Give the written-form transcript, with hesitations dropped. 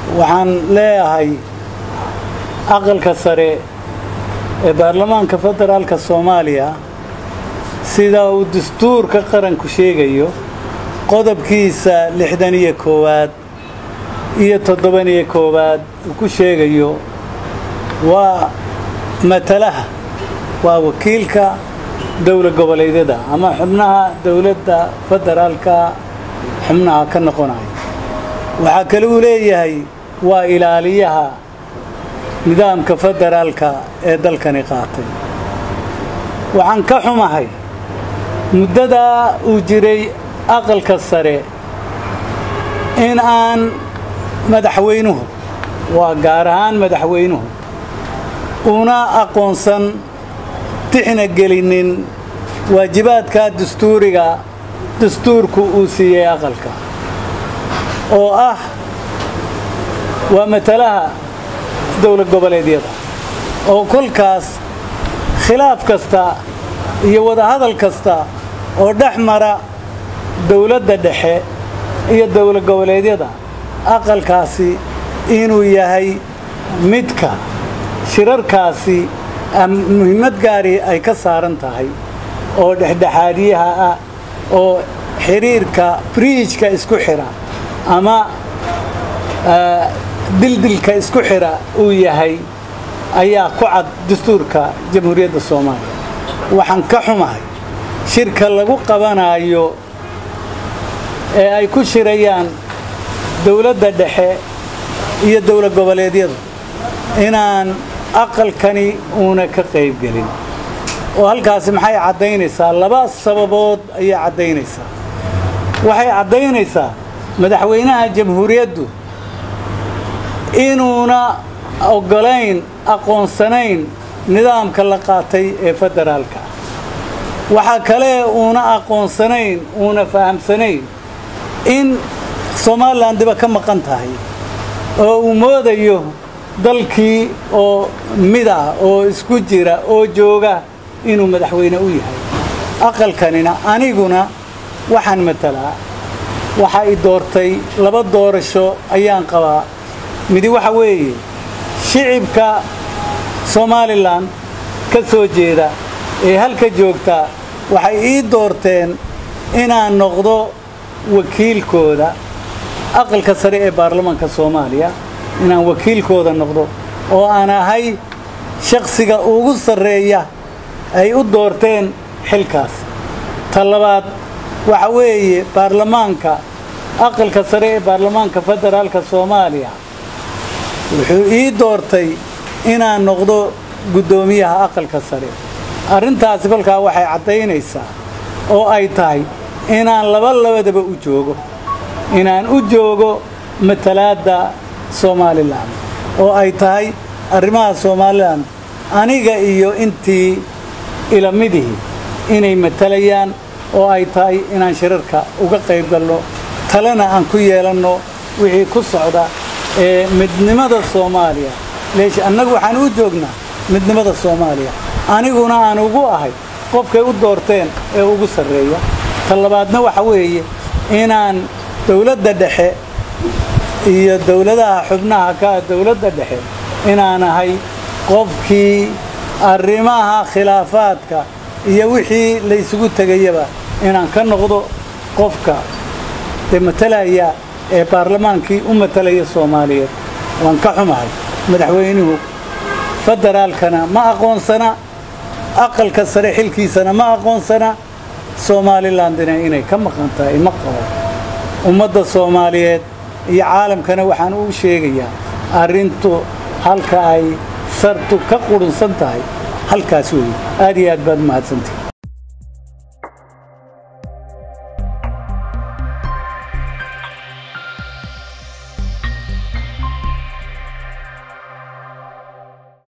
waxaan leeyahay aqalka sare ee baarlamaanka federaalka Soomaaliya sida uu dastuurka qaranku sheegayo qodobkiisa 61 iyo 71 uu ku sheegayo waa matalaha waa wakiilka dawlad goboleedyada ama xubnaha dawladda federaalka xubnaha ka noqonaya waxa kale uu leeyahay waa ilaaliyaha nidaamka federaalka ee dalkani qaatay waxaan ka xumahay muddada uu jiray aqalka sare in aan madaxweynuhu waa gaar ahaan madaxweynuhu una aqoonsan tixna gelinin waajibaadka dastuurku uu siiyay aqalka oo ah waa matalaha dawlad goboleedyada oo kolkaas khilaaf kasta iyo wada hadal kasta oo dhaxmara dawladda dhexe iyo dawlad goboleedyada aqalkaasi inuu yahay midka shirarkaasi muhiimad gaari ay ka saaran tahay oo dhexdhexaadiyaha ah oo xiriirka bridge-ka isku xira ama dildilka isku xira uu yahay ayaa ku cad dastuurka jamhuuriyadda Soomaaliya waxaan ka xumahay shirka lagu qabanayo ee ay ku shirayaan dawladda dhexe iyo dawlad goboleedyada inaan aqalkani una ka qayb gelin oo halkaas maxay cadeynaysaa laba sababood ayaa cadeynaysaa waxay cadeynaysaa madaxweynaha jamhuuriyaddu inuuna ogolayn aqoonsanayn nidaamka la qaatay ee federaalka waxa kale uuna aqoonsanayn uuna fahamsanayn in Soomaaliland diba ka maqan tahay oo uu moodayo dalkii oo mid ah oo isku jira oo jooga inuu madaxweyne u yahay aqalkanina aniguna waxaan matalaa waxa ay doortay laba doorasho ayaan qabaa midi waxa weeye shicibka Soomaaliland ka soo jeeda ee halka joogta waxay ii doorteen inaan noqdo wakiilkooda aqalka sare ee baarlamaanka Soomaaliya inaan wakiilkooda noqdo oo aan ahay shakhsiga ugu sareeya ay u doorteen xilkaas talabaad waxa weeye baarlamaanka aqalka sare ee baarlamaanka federaalka Soomaaliya wuxuu ii doortay inaan noqdo gudoomiyaha aqalka sare arintaas kolkaa waxay cadeynaysaa oo ay tahay inaan labadaba u joogo inaan u joogo matalaada Soomaaliland oo ay tahay arrimaha Soomaaliland aniga iyo intii ila midihi inay matalayaan oo ay tahay inaan shirarka uga qayb galno talana aan ku yeelano wixii ku socda ee midnimada Soomaaliya leesh annagu waxaan u joognaa midnimada Soomaaliya aniguna aan ugu ahay qofkay u doorteen ee ugu sareeya talabaadna waxa weeye inaan dawladda dhexe iyo dawladaha xubnaha ka dawladda dhexe inaan ahay qofkii arrimaha khilaafaadka iyo wixii la isugu tagayaba inaan ka noqdo qofka matalaya ee baarlamaankii u matalaya Soomaaliyeed waan ka xumahay madaxweynuhu federaalkana ma aqoonsana aqalka sare xilkiisana ma aqoonsana Soomaalilandina inay ka maqan tahay ma qabo ummadda Soomaaliyeed iyo caalamkana waxaan u sheegayaa arintu halka ay sartu ka qurunsan tahay halkaas weey aad iyo aad baad mahadsantahay